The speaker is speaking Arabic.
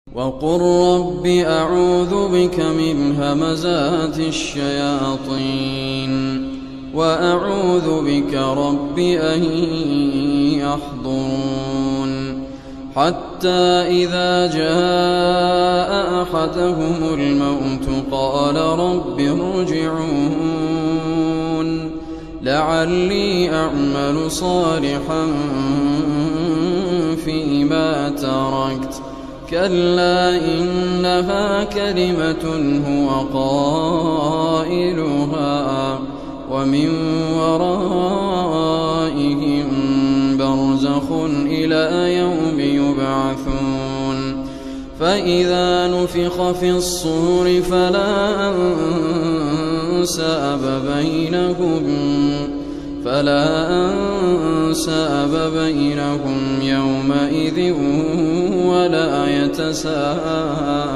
وقل رب أعوذ بك من همزات الشياطين وأعوذ بك رب أن يحضرون حتى إذا جاء أحدهم الموت قال رب ارجعون لعلي أعمل صالحا فيما تركت كلا إنها كلمة هو قائلها ومن ورائهم برزخ إلى يوم يبعثون فإذا نفخ في الصور فلا أنساب بينهم يومئذ ولا يتساءلون